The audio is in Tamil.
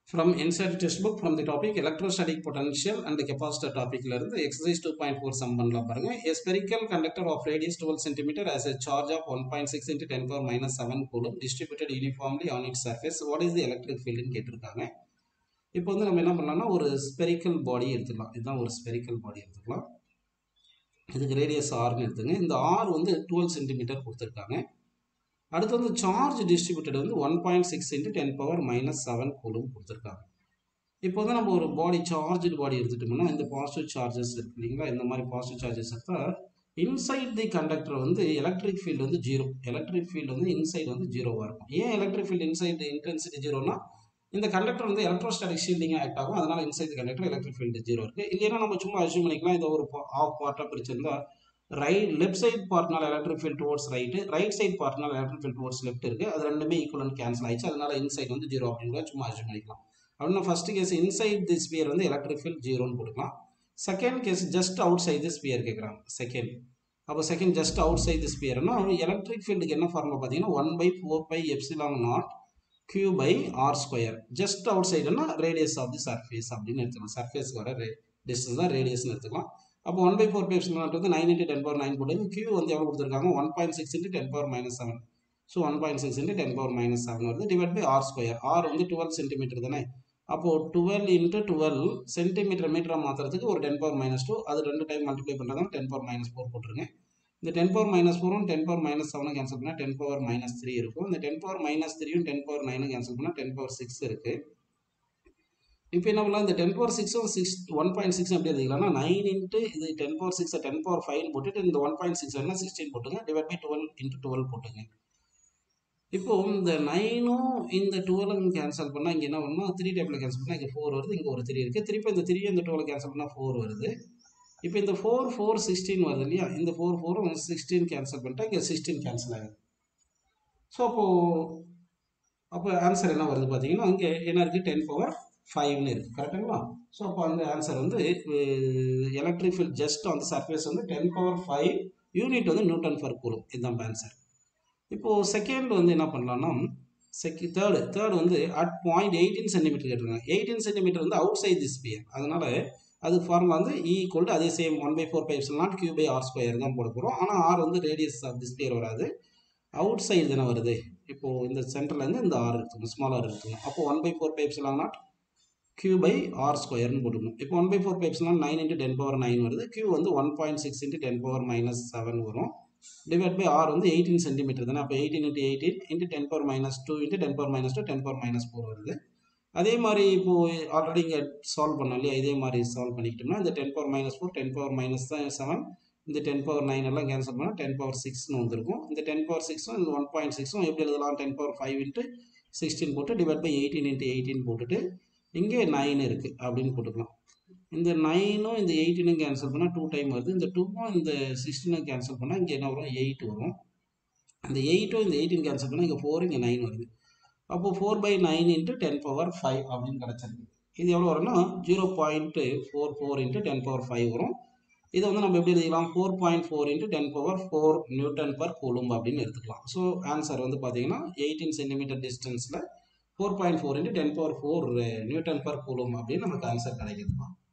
From Ncert textbook from the topic electrostatic potential and the capacitor topic exercise 2.4 sum பண்ணலாம் பாருங்க. A spherical conductor of radius 12 cm has a charge of 1.6 into 10 power minus 7 coulomb distributed uniformly on its surface. What is the electric field ன்னு கேட்டிருக்காங்க. இப்போ வந்து நம்ம என்ன பண்ணலாம்னா ஒரு spherical body எடுத்துக்கலாம். இதுதான் ஒரு spherical body எடுத்துக்கலாம். இதுக்கு radius r ன்னு எடுத்துங்க. இந்த r வந்து 12 cm கொடுத்திருக்காங்க. அடுத்து வந்து சார்ஜ் டிஸ்ட்ரிபியூட்டட் வந்து 1.6 into 10 power minus 7 கூலும் கொடுத்துருக்காங்க. இப்போ வந்து நம்ம ஒரு பாடி சார்ஜ் பாடி எடுத்துட்டோம்னா இந்த பாசிட்டிவ் சார்ஜஸ் இருக்கு இல்லைங்களா, இந்த மாதிரி பாசிட்டிவ் சார்ஜஸ் எடுத்தால் இன்சைட் தி கண்டக்டர் வந்து எலக்ட்ரிக் ஃபீல்டு வந்து ஜீரோ. எலக்ட்ரிக் ஃபீல்டு வந்து இன்சைட் வந்து ஜீரோவாக இருக்கும். ஏன் எலக்ட்ரிக் ஃபீல்டு இன்சைட் இன்டென்சிட்டி ஜீரோனா இந்த கண்டக்டர் வந்து எலக்ட்ரோஸ்டாட்டிக் ஷீல்டிங் ஆக்ட் ஆகும். அதனால inside conductor electric field zero இருக்கு. இல்லைன்னா நம்ம சும்மா அசியூம் பண்ணிக்கலாம், இதை ஒரு ஆஃப் பார்ட்டாக பிரிச்சிருந்தா left side partனால electric field towards right side partனால electric field towards left இருக்கு. அது ரெண்டுமே ஈக்குவலன்ட் கேன்சல் ஆயிடுச்சு. அதனால இன்சைட் வந்து ஜீரோ அப்படிங்கிற சும்மா அசியூம் பண்ணிக்கலாம். அப்படின்னா first case inside the sphere வந்து எலக்ட்ரிக் ஃபீல்ட் ஜீரோன்னு கொடுக்கலாம். Second case just outside the sphere கேட்குறாங்க. செகண்ட் அப்போ second just outside the ஸ்பியர்னா எலக்ட்ரிக் ஃபீல்டுக்கு என்ன ஃபார்முலா பார்த்தீங்கன்னா 1/4 epsilon naught Q by R square. Just out சைடுனா ரேடியஸ் ஆஃப் தி சர்ஃபேஸ் அப்படின்னு எடுத்துக்கலாம். சர்ஃபேஸ் வர டிஸ்டன்ஸ் தான் ரேடியஸ்ன்னு எடுத்துக்கலாம். அப்போ 1/4 எப்சிலான் வந்து 9 into 10 power 9 போட்டு Q வந்து எவ்வளோ கொடுத்துருக்காங்க 1.6 into 10 power minus 7. So 1.6 into 10 power minus 7 வருது divide by R square. R வந்து 12 சென்டிமீட்டர் தானே. அப்போது 12 into 12 சென்டிமீட்டர் மீட்டராக மாற்றுறதுக்கு ஒரு 10 power minus 2 அது ரெண்டு டைம் மல்டிப்ளை பண்ணுறதாங்க 10 power minus 4 போட்டுருங்க. இந்த 10 power minus 4 10 power minus 7 cancel பண்ணால் 10 power minus 3 இருக்கும். இந்த 10 power minus 3 10 power 9 கேன்சல் பண்ணால் 10 power 6 இருக்குது. இப்போ என்ன பண்ணலாம், இந்த 10 power 6 1.6 எப்படி எழுதிக்கலாம்னா 9 into இது 10 power 6 10 power 5 போட்டுட்டு இந்த 1.6 வேணா 16 போட்டுங்க டிவைட் பை 12 into 12 போட்டுங்க. இப்போ இந்த 9ம் இந்த 12 கேன்சல் பண்ணால் இங்கே என்ன பண்ணணும் 3 டைப்பில் கேன்சல் பண்ணால் இங்கே 4 வருது, இங்கே ஒரு 3 இருக்குது. திருப்பி இந்த 3 இந்த 12 கேன்சல் பண்ணால் 4 வருது. இப்போ இந்த 4 16 வருது இல்லையா, இந்த 4 16 கேன்சல் பண்ணிட்டா இங்கே 16 கேன்சல் ஆகுது. ஸோ அப்போ ஆன்சர் என்ன வருது பார்த்தீங்கன்னா இங்கே என்ன இருக்குது 10 power 5ன்னு இருக்குது. கரெக்டுங்களா? ஸோ அப்போ அந்த ஆன்சர் வந்து எலக்ட்ரிக் ஃபீல்ட் ஜஸ்ட் அந்த சர்ஃபேஸ் வந்து 10 power 5 யூனிட் வந்து நியூட்டன் பர் கூலும். இதுதான் ஆன்சர். இப்போது செகண்ட் வந்து என்ன பண்ணலாம்னா தேர்டு வந்து அட் பாயிண்ட் 18 சென்டிமீட்டர் கேட்டிருக்காங்க. 18 சென்டிமீட்டர் வந்து அவுட் சைட் தி ஸ்பியர். அதனால அது ஃபார்முலா வந்து ஈக்குவல் டு அதே same 1/4 epsilon Q by R square தான் போட போகிறோம். ஆனால் R வந்து ரேடியஸ் ஆஃப் தி ஸ்பியர் வராது, அவுட் சைடு தானே வருது. இப்போது இந்த சென்டர்லேருந்து இந்த R எடுத்துக்கணும், ஸ்மால் R எடுத்துக்கணும். அப்போ 1/4 epsilon naught Q by R ஸ்கொயர்னு போட்டுக்கணும். இப்போ 1/4 எப்சிலான் 9 into 10 power 9 வருது. Q வந்து 1.6 into 10 power minus 7 வரும். டிவைட் பை R வந்து 18 சென்டிமீட்டர் தானே. அப்போ 18 into 18 into 10 power minus 2 into 10 power minus 2 10 power minus 4 வருது. அதே மாதிரி இப்போது ஆல்ரெடி இங்கே சால்வ் பண்ணோம் இல்லையா, இதே மாதிரி சால்வ் பண்ணிக்கிட்டோம்னா இந்த 10 power minus 4 10 power minus 7 இந்த 10 power 9 எல்லாம் கேன்சல் பண்ணால் 10 power 6ன்னு வந்திருக்கும். இந்த 10 power 6ம் இந்த 1.6ம் எப்படி எழுதலாம் 10 power 5 into 16 போட்டு டிவைட் பை 18 into 18 போட்டுட்டு இங்கே 9 இருக்குது அப்படின்னு போட்டுக்கலாம். இந்த 9ம் இந்த 18ம் கேன்சல் பண்ணால் 2 டைம் வருது. இந்த 2ம் இந்த 16ம் கேன்சல் பண்ணால் இங்கே என்ன வரும் 8 வரும். இந்த 8ம் இந்த 18 கேன்சல் பண்ணால் இங்கே 4 இங்கே 9 வருது. அப்போது 4/9 into 10 power 5 அப்படின்னு கிடச்சிருக்கு. இது எவ்வளோ வரும்னா 0.44 into 10 power 5 வரும். இதை வந்து நம்ம எப்படி எழுதிக்கலாம் 4.4 into 10 power 4 newton per coulomb அப்படின்னு எடுத்துக்கலாம். ஸோ ஆன்சர் வந்து பார்த்தீங்கன்னா 18 சென்டிமீட்டர் டிஸ்டன்ஸில் 4.4 into 10 power 4 newton per coulomb அப்படின்னு நமக்கு ஆன்சர் கிடைக்குதுமா.